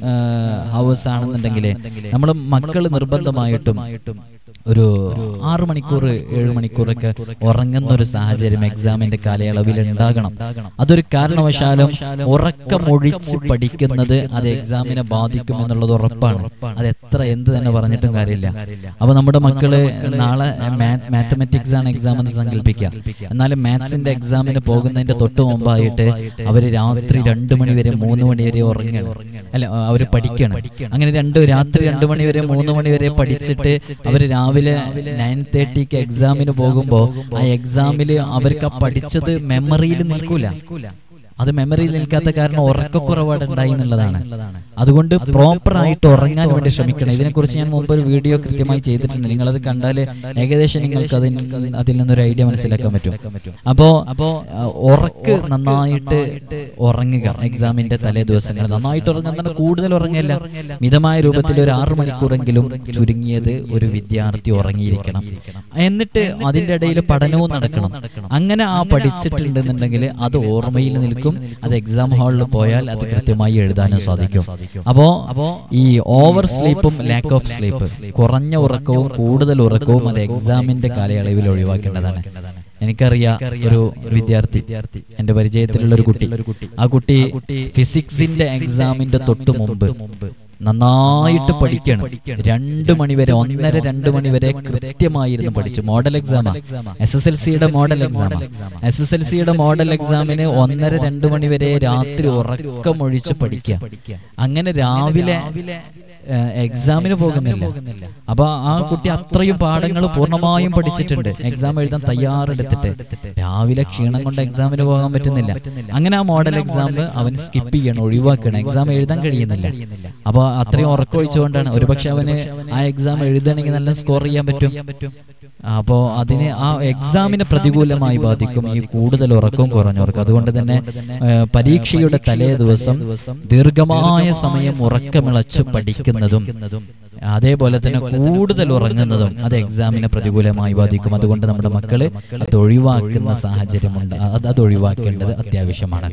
ഹവേഴ്സ് ആണെന്നുണ്ടെങ്കിൽ നമ്മൾ മക്കൾ നിർബന്ധമായിട്ടും ഒരു ആറ് മണിക്കൂർ ഏഴ് മണിക്കൂറൊക്കെ ഉറങ്ങുന്ന ഒരു സാഹചര്യം എക്സാമിന്റെ കാലയളവിൽ ഉണ്ടാകണം. അതൊരു കാരണവശാലും ഉറക്കമൊഴിച്ച് പഠിക്കുന്നത് അത് എക്സാമിനെ ബാധിക്കും എന്നുള്ളത് ഉറപ്പാണ്. അത് എത്ര എന്ത് തന്നെ പറഞ്ഞിട്ടും കാര്യമില്ല. അപ്പൊ നമ്മുടെ മക്കള് നാളെ മാത്തമാറ്റിക്സ് ആണ് എക്സാം എന്ന് സങ്കല്പിക്കുക. എന്നാലും മാത്സിന്റെ എക്സാമിന് പോകുന്നതിന്റെ തൊട്ട് മുമ്പായിട്ട് അവര് രാത്രി രണ്ടു മണി വരെ മൂന്ന് മണി വരെ ഉറങ്ങണം, അല്ല അവര് പഠിക്കണം. അങ്ങനെ രണ്ട് രാത്രി രണ്ടു മണി വരെ മൂന്ന് മണി വരെ പഠിച്ചിട്ട് അവര് രാവിലെ നയൻ തേർട്ടിക്ക് എക്സാമിന് പോകുമ്പോ ആ എക്സാമില് അവർക്ക് ആ പഠിച്ചത് മെമ്മറിയിൽ നിൽക്കൂല. അത് മെമ്മറിയിൽ നിൽക്കാത്ത കാരണം ഉറക്കക്കുറവാട് ഉണ്ടായി എന്നുള്ളതാണ്. അതുകൊണ്ട് പ്രോപ്പറായിട്ട് ഉറങ്ങാൻ വേണ്ടി ശ്രമിക്കണം. ഇതിനെക്കുറിച്ച് ഞാൻ മുമ്പ് ഒരു വീഡിയോ കൃത്യമായി ചെയ്തിട്ടുണ്ട്. നിങ്ങളത് കണ്ടാൽ ഏകദേശം നിങ്ങൾക്ക് അതിൽ അതിൽ നിന്നൊരു ഐഡിയ മനസ്സിലാക്കാൻ പറ്റും. അപ്പോ ഉറക്ക് നന്നായിട്ട് ഉറങ്ങുക. എക്സാമിന്റെ തലേ ദിവസങ്ങൾ നന്നായിട്ട് ഉറങ്ങുന്ന കൂടുതൽ ഉറങ്ങില്ല, മിതമായ രൂപത്തിൽ ഒരു ആറു മണിക്കൂറെങ്കിലും ചുരുങ്ങിയത് ഒരു വിദ്യാർത്ഥി ഉറങ്ങിയിരിക്കണം. എന്നിട്ട് അതിൻ്റെ ഇടയിൽ പഠനവും നടക്കണം. അങ്ങനെ ആ പഠിച്ചിട്ടുണ്ടെന്നുണ്ടെങ്കിൽ അത് ഓർമ്മയിൽ നിൽക്കും. അത് എക്സാം ഹാളിൽ പോയാൽ അത് കൃത്യമായി എഴുതാനും സാധിക്കും. അപ്പോ ഈ ഓവർ സ്ലീപ്പും ലാക്ക് ഓഫ് സ്ലീപ്പ്, കുറഞ്ഞ ഉറക്കവും കൂടുതൽ ഉറക്കവും അത് എക്സാമിന്റെ കാലയളവിൽ ഒഴിവാക്കേണ്ടതാണ്. എനിക്കറിയാം ഒരു വിദ്യാർത്ഥി, എന്റെ പരിചയത്തിലുള്ള ഒരു കുട്ടി, ആ കുട്ടി ഫിസിക്സിന്റെ എക്സാമിന്റെ തൊട്ട് മുമ്പ് നന്നായിട്ട് പഠിക്കണം. രണ്ടു മണിവരെ ഒന്നര രണ്ട് മണിവരെ കൃത്യമായിരുന്നു പഠിച്ചു. മോഡൽ എക്സാമാ, എസ് എസ് എൽ സിയുടെ മോഡൽ എക്സാമാ. എസ് എസ് എൽ സിയുടെ മോഡൽ എക്സാമിന് ഒന്നര രണ്ട് മണിവരെ രാത്രി ഉറക്കമൊഴിച്ച് പഠിക്കുക. അങ്ങനെ രാവിലെ എക്സാമിന് പോകുന്നില്ല. അപ്പൊ ആ കുട്ടി അത്രയും പാഠങ്ങൾ പൂർണ്ണമായും പഠിച്ചിട്ടുണ്ട്. എക്സാം എഴുതാൻ തയ്യാറെടുത്തിട്ട് രാവിലെ ക്ഷീണം കൊണ്ട് എക്സാമിന് പോകാൻ പറ്റുന്നില്ല. അങ്ങനെ ആ മോഡൽ എക്സാം അവൻ സ്കിപ്പ് ചെയ്യണം, ഒഴിവാക്കണം. എക്സാം എഴുതാൻ കഴിയുന്നില്ല. അപ്പൊ അത്രയും ഉറക്കമൊഴിച്ചുകൊണ്ടാണ്. ഒരുപക്ഷെ അവന് ആ എക്സാം എഴുതണമെങ്കിൽ നല്ല സ്കോർ ചെയ്യാൻ പറ്റും. അപ്പോൾ അതിന് ആ എക്സാമിനെ പ്രതികൂലമായി ബാധിക്കും ഈ കൂടുതൽ ഉറക്കവും കുറഞ്ഞവർക്ക്. അതുകൊണ്ട് തന്നെ പരീക്ഷയുടെ തലേ ദിവസം ദീർഘമായ സമയം ഉറക്കമിളച്ച് പഠിക്കുന്നതും അതേപോലെ തന്നെ കൂടുതൽ ഉറങ്ങുന്നതും അത് എക്സാമിനെ പ്രതികൂലമായി ബാധിക്കും. അതുകൊണ്ട് നമ്മുടെ മക്കള് അത് ഒഴിവാക്കുന്ന സാഹചര്യമുണ്ട്. അത് അത് ഒഴിവാക്കേണ്ടത് അത്യാവശ്യമാണ്.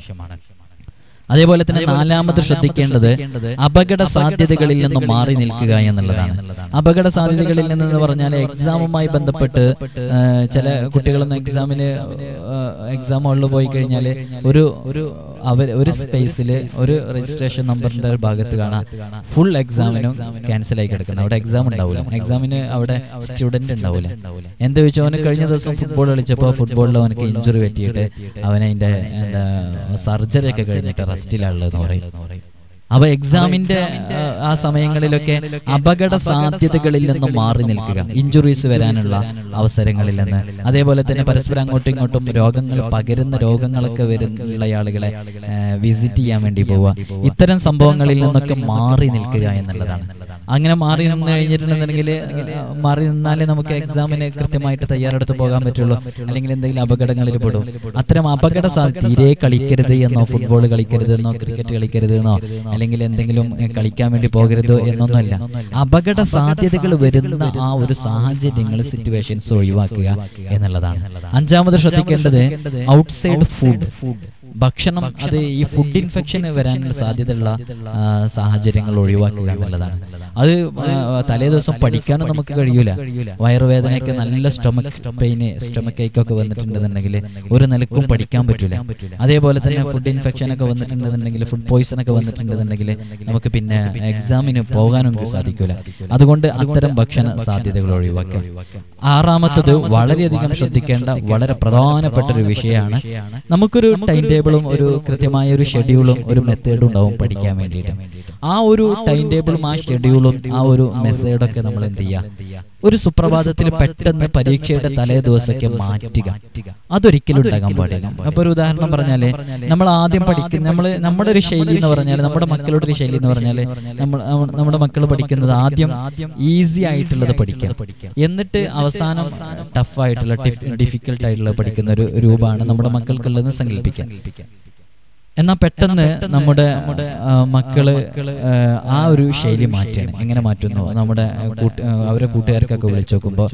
അതേപോലെ തന്നെ നാലാമത് ശ്രദ്ധിക്കേണ്ടത് അപകട സാധ്യതകളിൽ നിന്നും മാറി നിൽക്കുക എന്നുള്ളതാണ്. അപകട സാധ്യതകളിൽ നിന്നെന്ന് പറഞ്ഞാൽ എക്സാമുമായി ബന്ധപ്പെട്ട് ചില കുട്ടികളൊന്നും എക്സാമിന് എക്സാം ഹാളിൽ പോയി കഴിഞ്ഞാൽ ഒരു അവർ ഒരു സ്പേസിൽ ഒരു രജിസ്ട്രേഷൻ നമ്പറിന്റെ ഭാഗത്ത് കാണാം ഫുൾ എക്സാമിനും ക്യാൻസൽ ആയി കിടക്കുന്നത്. അവിടെ എക്സാം ഉണ്ടാവില്ല, എക്സാമിന് അവിടെ സ്റ്റുഡന്റ് ഉണ്ടാവില്ല. എന്താ ചോദിച്ചാൽ അവന് കഴിഞ്ഞ ദിവസം ഫുട്ബോൾ കളിച്ചപ്പോൾ ഫുട്ബോളിൽ അവനക്ക് ഇഞ്ചുറി പറ്റിയിട്ട് അവനതിന്റെ എന്താ സർജറി ഒക്കെ കഴിഞ്ഞിട്ട് റെസ്റ്റിലാണുള്ളതെന്ന് പറയും. അപ്പൊ എക്സാമിന്റെ ആ സമയങ്ങളിലൊക്കെ അപകട സാധ്യതകളിൽ നിന്നും മാറി നിൽക്കുക, ഇഞ്ചുറീസ് വരാനുള്ള അവസരങ്ങളിൽ നിന്ന്. അതേപോലെ തന്നെ പരസ്പരം അങ്ങോട്ടും ഇങ്ങോട്ടും രോഗങ്ങൾ പകരുന്ന രോഗങ്ങളൊക്കെ വരുന്ന ആളുകളെ വിസിറ്റ് ചെയ്യാൻ വേണ്ടി പോവുക, ഇത്തരം സംഭവങ്ങളിൽ നിന്നൊക്കെ മാറി നിൽക്കുക എന്നുള്ളതാണ്. അങ്ങനെ മാറി നിന്ന് കഴിഞ്ഞിട്ടുണ്ടെന്നുണ്ടെങ്കിൽ മാറി നിന്നാലേ നമുക്ക് എക്സാമിന് കൃത്യമായിട്ട് തയ്യാറെടുത്ത് പോകാൻ പറ്റുള്ളൂ. അല്ലെങ്കിൽ എന്തെങ്കിലും അപകടങ്ങളിൽ പെടും. അത്തരം അപകട സാധ്യത തീരെ കളിക്കരുത് എന്നോ, ഫുട്ബോൾ കളിക്കരുത് എന്നോ, ക്രിക്കറ്റ് കളിക്കരുത് എന്നോ, അല്ലെങ്കിൽ എന്തെങ്കിലും കളിക്കാൻ വേണ്ടി പോകരുത് എന്നൊന്നുമല്ല. അപകട സാധ്യതകൾ വരുന്ന ആ ഒരു സാഹചര്യങ്ങൾ, സിറ്റുവേഷൻസ് ഒഴിവാക്കുക എന്നുള്ളതാണ്. അഞ്ചാമത് ശ്രദ്ധിക്കേണ്ടത് ഔട്ട്സൈഡ് ഫുഡ്, ഭക്ഷണം, അത് ഈ ഫുഡ് ഇൻഫെക്ഷൻ വരാനുള്ള സാധ്യതയുള്ള സാഹചര്യങ്ങൾ ഒഴിവാക്കുക എന്നുള്ളതാണ്. അത് തലേ ദിവസം പഠിക്കാനും നമുക്ക് കഴിയൂല. വയറുവേദനയൊക്കെ, നല്ല സ്റ്റൊമക് പെയിന്, സ്റ്റൊമക് ഏക്കൊക്കെ വന്നിട്ടുണ്ടെന്നുണ്ടെങ്കിൽ ഒരു നിലക്കും പഠിക്കാൻ പറ്റൂല. അതേപോലെ തന്നെ ഫുഡ് ഇൻഫെക്ഷൻ ഒക്കെ വന്നിട്ടുണ്ടെന്നുണ്ടെങ്കിൽ, ഫുഡ് പോയിസൺ ഒക്കെ വന്നിട്ടുണ്ടെന്നുണ്ടെങ്കിൽ നമുക്ക് പിന്നെ എക്സാമിന് പോകാനും സാധിക്കൂല. അതുകൊണ്ട് അത്തരം ഭക്ഷണ സാധ്യതകൾ ഒഴിവാക്കുക. ആറാമത്തത് വളരെയധികം ശ്രദ്ധിക്കേണ്ട വളരെ പ്രധാനപ്പെട്ട ഒരു വിഷയമാണ്. നമുക്കൊരു ടൈം ടേബിളും ഒരു കൃത്യമായ ഒരു ഷെഡ്യൂളും ഒരു മെത്തേഡും ഉണ്ടാവും പഠിക്കാൻ വേണ്ടിയിട്ട്. ആ ഒരു ടൈം ടേബിളും ആ ഷെഡ്യൂളും ആ ഒരു മെത്തേഡൊക്കെ നമ്മൾ എന്ത് ചെയ്യുക, ഒരു സുപ്രഭാതത്തിൽ പെട്ടെന്ന് പരീക്ഷയുടെ തലേ ദിവസമൊക്കെ മാറ്റുക, അതൊരിക്കലും ഉണ്ടാകാൻ പാടില്ല. അപ്പൊ ഒരു ഉദാഹരണം പറഞ്ഞാല്, നമ്മൾ ആദ്യം പഠിക്കുന്ന നമ്മൾ നമ്മുടെ ഒരു ശൈലി എന്ന് പറഞ്ഞാൽ, നമ്മുടെ മക്കളുടെ ഒരു ശൈലി എന്ന് പറഞ്ഞാല്, നമ്മൾ നമ്മുടെ മക്കൾ പഠിക്കുന്നത് ആദ്യം ഈസി ആയിട്ടുള്ളത് പഠിക്കുക, എന്നിട്ട് അവസാനം ടഫ് ആയിട്ടുള്ള ഡിഫിക്കൽട്ട് ആയിട്ടുള്ള പഠിക്കുന്ന ഒരു രൂപമാണ് നമ്മുടെ മക്കൾക്കുള്ളതെന്ന് സങ്കല്പിക്കാം. എന്നാൽ പെട്ടെന്ന് നമ്മുടെ മക്കള് ആ ഒരു ശൈലി മാറ്റണം. എങ്ങനെ മാറ്റുന്നു? നമ്മുടെ അവരെ കൂട്ടുകാർക്കൊക്കെ വിളിച്ചു നോക്കുമ്പോൾ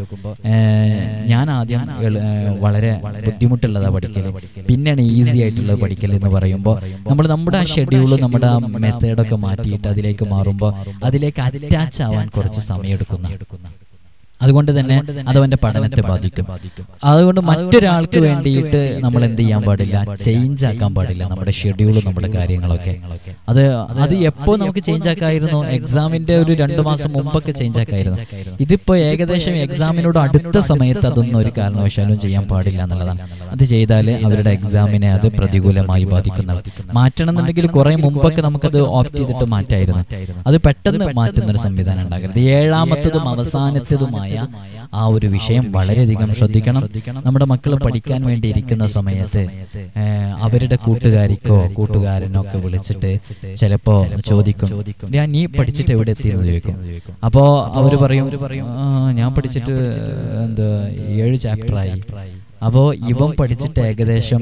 ഞാൻ ആദ്യം വളരെ ബുദ്ധിമുട്ടുള്ളതാ പഠിക്കല്, പിന്നെയാണ് ഈസി ആയിട്ടുള്ളത് പഠിക്കൽ എന്ന് പറയുമ്പോൾ നമ്മൾ നമ്മുടെ ആ ഷെഡ്യൂള്, നമ്മുടെ ആ മെത്തേഡൊക്കെ മാറ്റിയിട്ട് അതിലേക്ക് മാറുമ്പോൾ അതിലേക്ക് അറ്റാച്ച് ആവാൻ കുറച്ച് സമയം എടുക്കുന്ന. അതുകൊണ്ട് തന്നെ അതവന്റെ പഠനത്തെ ബാധിക്കും. അതുകൊണ്ട് മറ്റൊരാൾക്ക് വേണ്ടിയിട്ട് നമ്മൾ എന്ത് ചെയ്യാൻ പാടില്ല, ചേഞ്ച് ആക്കാൻ പാടില്ല നമ്മുടെ ഷെഡ്യൂളും നമ്മുടെ കാര്യങ്ങളൊക്കെ. അത് അത് എപ്പോ നമുക്ക് ചേഞ്ച് ആക്കായിരുന്നു, എക്സാമിന്റെ ഒരു രണ്ടു മാസം മുമ്പൊക്കെ ചേഞ്ച് ആക്കായിരുന്നു. ഇതിപ്പോ ഏകദേശം എക്സാമിനോട് അടുത്ത സമയത്ത് അതൊന്നും ഒരു കാരണവശാലും ചെയ്യാൻ പാടില്ല എന്നുള്ളതാണ്. അത് ചെയ്താൽ അവരുടെ എക്സാമിനെ അത് പ്രതികൂലമായി ബാധിക്കുന്നതാണ്. മാറ്റണം എന്നുണ്ടെങ്കിൽ കുറെ മുമ്പൊക്കെ നമുക്കത് ഓപ്റ്റ് ചെയ്തിട്ട് മാറ്റായിരുന്നു. അത് പെട്ടെന്ന് മാറ്റുന്ന ഒരു സംവിധാനം ഉണ്ടാകരുത്. ഏഴാമത്തതും അവസാനത്തതുമായ ആ ഒരു വിഷയം വളരെയധികം ശ്രദ്ധിക്കണം. നമ്മുടെ മക്കൾ പഠിക്കാൻ വേണ്ടി ഇരിക്കുന്ന സമയത്ത് അവരുടെ കൂട്ടുകാരിക്കോ കൂട്ടുകാരനോ ഒക്കെ വിളിച്ചിട്ട് ചിലപ്പോ ചോദിക്കും, ഞാൻ നീ പഠിച്ചിട്ട് എവിടെ എത്തിയെന്ന് ചോദിക്കും. അപ്പോ അവര് പറയും, ഞാൻ പഠിച്ചിട്ട് എന്താ ഏഴ് ചാപ്റ്ററായി. അപ്പോ ഇവൻ പഠിച്ചിട്ട് ഏകദേശം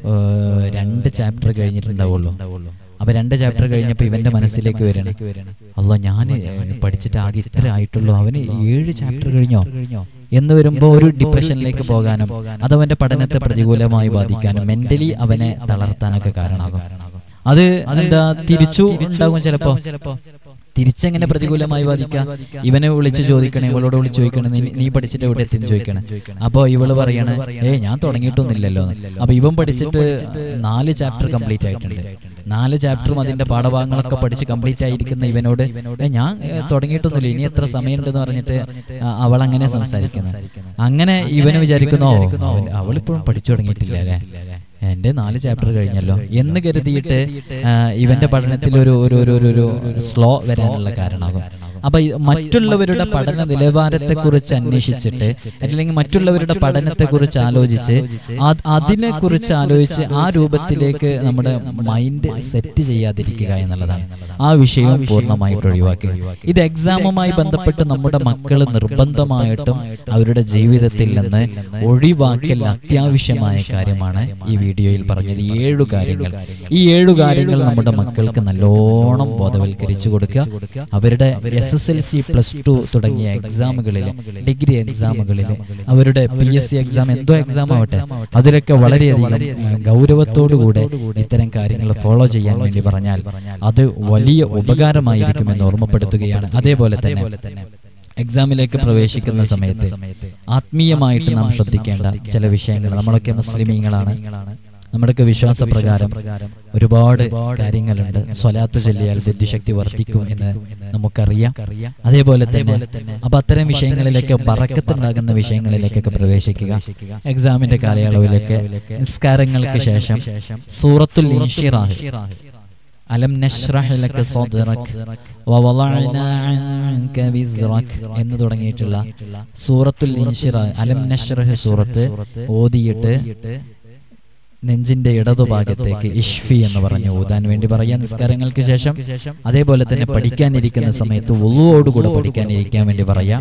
രണ്ട് ചാപ്റ്റർ കഴിഞ്ഞിട്ടുണ്ടാവുള്ളൂ. അപ്പൊ രണ്ട് ചാപ്റ്റർ കഴിഞ്ഞപ്പോ ഇവന്റെ മനസ്സിലേക്ക് വരണം, അല്ലോ ഞാൻ പഠിച്ചിട്ട് ആകെ ഇത്ര ആയിട്ടുള്ളൂ, അവന് ഏഴ് ചാപ്റ്റർ കഴിഞ്ഞോ എന്ന് വരുമ്പോ ഒരു ഡിപ്രഷനിലേക്ക് പോകാനും അതവന്റെ പഠനത്തെ പ്രതികൂലമായി ബാധിക്കാനും മെന്റലി അവനെ തളർത്താനൊക്കെ കാരണമാകും. അത് എന്താ തിരിച്ചു ഉണ്ടാകും. ചിലപ്പോ തിരിച്ചെങ്ങനെ പ്രതികൂലമായി ബാധിക്കാം? ഇവനെ വിളിച്ച് ചോദിക്കണേ, ഇവളോട് വിളിച്ച് ചോദിക്കണേ, നീ പഠിച്ചിട്ട് എവിടെ എത്തിന്ന് ചോദിക്കണേ. അപ്പൊ ഇവള് പറയണേ, ഏയ് ഞാൻ തുടങ്ങിയിട്ടൊന്നുമില്ലല്ലോ. അപ്പൊ ഇവൻ പഠിച്ചിട്ട് നാല് ചാപ്റ്റർ കംപ്ലീറ്റ് ആയിട്ടുണ്ട്. നാല് ചാപ്റ്ററും അതിന്റെ പാഠഭാഗങ്ങളൊക്കെ പഠിച്ച് കംപ്ലീറ്റ് ആയിരിക്കുന്ന ഇവനോട് ഞാൻ തുടങ്ങിയിട്ടൊന്നുമില്ല, ഇനി എത്ര സമയമുണ്ടെന്ന് പറഞ്ഞിട്ട് അവൾ അങ്ങനെ സംസാരിക്കുന്നത്. അങ്ങനെ ഇവന് വിചാരിക്കുന്നോ, അവളിപ്പോഴും പഠിച്ചു തുടങ്ങിയിട്ടില്ല അല്ലെ, എന്റെ നാല് ചാപ്റ്റർ കഴിഞ്ഞല്ലോ എന്ന് കരുതിയിട്ട് ഇവന്റെ പഠനത്തിൽ ഒരു ഒരു സ്ലോ വരാനുള്ള കാരണമാകും. അപ്പൊ മറ്റുള്ളവരുടെ പഠന നിലവാരത്തെ കുറിച്ച് അന്വേഷിച്ചിട്ട് അല്ലെങ്കിൽ മറ്റുള്ളവരുടെ പഠനത്തെ കുറിച്ച് ആലോചിച്ച് അതിനെ കുറിച്ച് ആലോചിച്ച് ആ രൂപത്തിലേക്ക് നമ്മുടെ മൈൻഡ് സെറ്റ് ചെയ്യാതിരിക്കുക എന്നുള്ളതാണ്. ആ വിഷയവും പൂർണ്ണമായിട്ട് ഒഴിവാക്കുക. ഇത് എക്സാമുമായി ബന്ധപ്പെട്ട് നമ്മുടെ മക്കൾ നിർബന്ധമായിട്ടും അവരുടെ ജീവിതത്തിൽ നിന്ന് ഒഴിവാക്കൽ അത്യാവശ്യമായ കാര്യമാണ് ഈ വീഡിയോയിൽ പറഞ്ഞത്. ഏഴു കാര്യങ്ങൾ. ഈ ഏഴു കാര്യങ്ങൾ നമ്മുടെ മക്കൾക്ക് നല്ലോണം ബോധവൽക്കരിച്ചു കൊടുക്കുക. അവരുടെ S S L C plus two തുടങ്ങിയ എക്സാമുകളിൽ, ഡിഗ്രി എക്സാമുകളിൽ, അവരുടെ പി എസ് സി എക്സാം, എന്തോ എക്സാം ആവട്ടെ, അതിലൊക്കെ വളരെയധികം ഗൗരവത്തോടുകൂടെ ഇത്തരം കാര്യങ്ങൾ ഫോളോ ചെയ്യാൻ വേണ്ടി പറഞ്ഞാൽ അത് വലിയ ഉപകാരമായിരിക്കുമെന്ന് ഓർമ്മപ്പെടുത്തുകയാണ്. അതേപോലെ തന്നെ എക്സാമിലേക്ക് പ്രവേശിക്കുന്ന സമയത്ത് ആത്മീയമായിട്ട് നാം ശ്രദ്ധിക്കേണ്ട ചില വിഷയങ്ങൾ. നമ്മളൊക്കെ മുസ്ലിമീങ്ങളാണ്, നമ്മുടെയൊക്കെ വിശ്വാസപ്രകാരം ഒരുപാട് കാര്യങ്ങളുണ്ട്. സ്വലാത്ത് ചൊല്ലിയാൽ ബുദ്ധിശക്തി വർദ്ധിക്കും എന്ന് നമുക്കറിയാം. അതേപോലെ തന്നെ അപ്പൊ അത്തരം വിഷയങ്ങളിലേക്ക്, ബറക്കത്തുണ്ടാകുന്ന വിഷയങ്ങളിലേക്കൊക്കെ പ്രവേശിക്കുക. എക്സാമിന്റെ കാലയളവിലേക്ക് നിസ്കാരങ്ങൾക്ക് ശേഷം സൂറത്തുൽ ഇൻഷിറാഹ്, അലം നശ്റഹ് ലക സദ്റക് വവളഅനാ അൻക വിസ്റക് എന്ന് തുടങ്ങിയിട്ടുള്ള സൂറത്തുൽ ഇൻഷിറാഹ്, അലം നശ്റഹ് സൂറത്ത് ഓതിയിട്ട് നെഞ്ചിന്റെ ഇടതുഭാഗത്തേക്ക് ഇഷ്ഫി എന്ന് പറഞ്ഞു ഓതാൻ വേണ്ടി പറയാൻ നിസ്കാരങ്ങൾക്ക് ശേഷം. അതേപോലെ തന്നെ പഠിക്കാനിരിക്കുന്ന സമയത്ത് വുളുവോടുകൂടെ പഠിക്കാനിരിക്കാൻ വേണ്ടി പറയാം.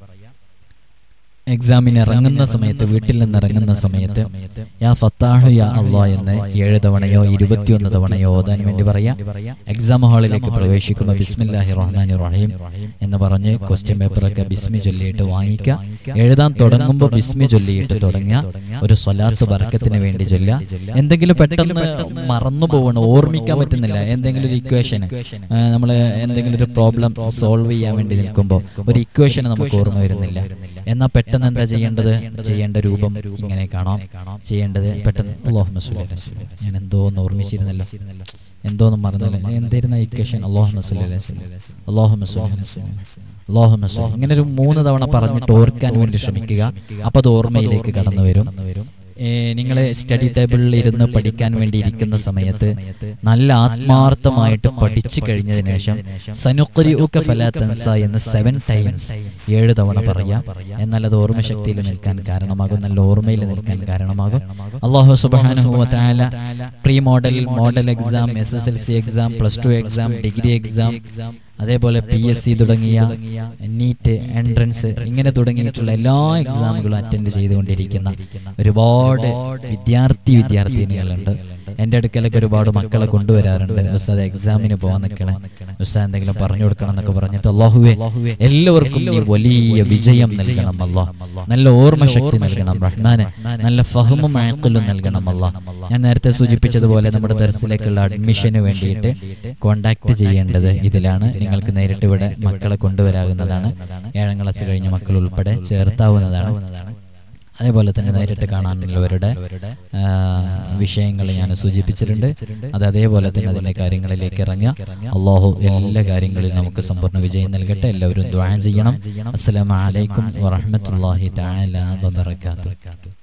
എക്സാമിന് ഇറങ്ങുന്ന സമയത്ത്, വീട്ടിൽ നിന്ന് ഇറങ്ങുന്ന സമയത്ത് യാ ഫത്താഹു യാ അല്ലാഹ് എന്ന് ഏഴ് തവണയോ ഇരുപത്തിയൊന്ന് തവണയോ ഓതാൻ വേണ്ടി പറയാം. എക്സാം ഹാളിലേക്ക് പ്രവേശിക്കുമ്പോൾ ബിസ്മില്ലാഹിർ റഹ്മാനിർ റഹീം എന്ന് പറഞ്ഞ് ക്വസ്റ്റ്യൻ പേപ്പറൊക്കെ ബിസ്മി ചൊല്ലിയിട്ട് വാങ്ങിക്കുക. എഴുതാൻ തുടങ്ങുമ്പോൾ ബിസ്മി ചൊല്ലിയിട്ട് തുടങ്ങുക. ഒരു സ്വലാത്ത് ബർക്കത്തിന് വേണ്ടി ചൊല്ലുക. എന്തെങ്കിലും പെട്ടെന്ന് മറന്നു പോകണം, ഓർമ്മിക്കാൻ പറ്റുന്നില്ല, എന്തെങ്കിലും ഒരു ഇക്വേഷൻ, നമ്മൾ എന്തെങ്കിലും ഒരു പ്രോബ്ലം സോൾവ് ചെയ്യാൻ വേണ്ടി നിൽക്കുമ്പോൾ ഒരു ഇക്വേഷൻ നമുക്ക് ഓർമ്മ വരുന്നില്ല, എന്നാൽ പെട്ടെന്ന് എന്താ ചെയ്യേണ്ടത്? ചെയ്യേണ്ട രൂപം ഇങ്ങനെ കാണാം. ചെയ്യേണ്ടത് പെട്ടെന്ന് അല്ലാഹുമ്മ സ്വല്ലി അലൈഹി വസല്ലം, ഞാൻ എന്തോന്ന് ഓർമ്മിച്ചിരുന്നല്ലോ, എന്തോന്നും മറന്നല്ലോ, എന്തായിരുന്ന ഇക്വേഷൻ? അല്ലാഹുമ്മ സ്വല്ലി അലൈഹി വസല്ലം, അല്ലാഹുമ്മ സ്വല്ലി അലൈഹി വസല്ലം, അല്ലാഹുമ്മ സ്വല്ലി. ഇങ്ങനെ ഒരു മൂന്ന് തവണ പറഞ്ഞിട്ട് ഓർക്കാൻ വേണ്ടി ശ്രമിക്കുക. അപ്പൊ അത് ഓർമ്മയിലേക്ക് കടന്നു വരും. നിങ്ങൾ സ്റ്റഡി ടേബിളിൽ ഇരുന്ന് പഠിക്കാൻ വേണ്ടി ഇരിക്കുന്ന സമയത്ത് നല്ല ആത്മാർത്ഥമായിട്ട് പഠിച്ചു കഴിഞ്ഞതിന് ശേഷം സനുഖ്രിഉക ഫലാ തൻസ എന്ന് സെവൻ ടൈംസ് ഏഴ് തവണ പറയാം. എന്നാൽ അത് ഓർമ്മശക്തിയിൽ നിൽക്കാൻ കാരണമാകും, നല്ല ഓർമ്മയിൽ നിൽക്കാൻ കാരണമാകും. അല്ലാഹു സുബ്ഹാനഹു വ തആല pre model, model exam, S S L C exam, plus two exam, degree exam, അതേപോലെ പി എസ് സി തുടങ്ങിയ നീറ്റ്, എൻട്രൻസ്, ഇങ്ങനെ തുടങ്ങിയിട്ടുള്ള എല്ലാ എക്സാമുകളും അറ്റൻഡ് ചെയ്തുകൊണ്ടിരിക്കുന്ന ഒരുപാട് വിദ്യാർത്ഥി വിദ്യാർത്ഥിനികളുണ്ട്. എൻ്റെ അടുക്കലൊക്കെ ഒരുപാട് മക്കളെ കൊണ്ടുവരാറുണ്ട്. ഉസ്താദ് എക്സാമിന് പോകാൻ നിൽക്കണേ, ഉസ്താദ് എന്തെങ്കിലും പറഞ്ഞു കൊടുക്കണം എന്നൊക്കെ പറഞ്ഞിട്ട്. അല്ലാഹുവേ എല്ലാവർക്കും നീ വലിയ വിജയം നൽകണം അല്ലാഹ്, നല്ല ഓർമ്മശക്തി നൽകണം റഹ്മാനെ, നല്ല ഫഹ്മും അഖലും നൽകണം അല്ലാഹ്. ഞാൻ നേരത്തെ സൂചിപ്പിച്ചതുപോലെ നമ്മുടെ ദർസിലേക്കുള്ള അഡ്മിഷന് വേണ്ടിയിട്ട് കോണ്ടാക്ട് ചെയ്യേണ്ടത് ഇതിലാണ്. നിങ്ങൾക്ക് നേരിട്ട് ഇവിടെ മക്കളെ കൊണ്ടുവരാവുന്നതാണ്. ഏഴാം ക്ലാസ് കഴിഞ്ഞ മക്കൾ ഉൾപ്പെടെ ചേർത്താവുന്നതാണ്. അതേപോലെ തന്നെ നേരിട്ട് കാണാനുള്ളവരുടെ വിഷയങ്ങൾ ഞാൻ സൂചിപ്പിച്ചിട്ടുണ്ട്. അത് അതേപോലെ തന്നെ അതിന്റെ കാര്യങ്ങളിലേക്ക് ഇറങ്ങുക. അല്ലാഹു എല്ലാ കാര്യങ്ങളിലും നമുക്ക് സമ്പൂർണ്ണ വിജയം നൽകട്ടെ. എല്ലാവരും ദുആ ചെയ്യണം. അസ്സലാമു അലൈക്കും വറഹ്മത്തുള്ളാഹി തആല വബറകാതുഹു.